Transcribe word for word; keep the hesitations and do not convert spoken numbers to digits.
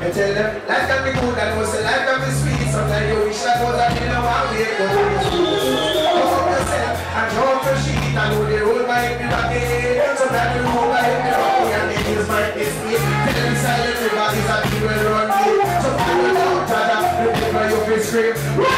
me tell them, life can be good and most life can be sweet. Sometimes you wish that was a dinner one way. Show up yourself and show up your sheet. I know the road might be rocky. Sometimes the road might be rocky and the hills might be steep. Tell them silent everybody's a people run deep. Sometimes you don't try to remember your face scream.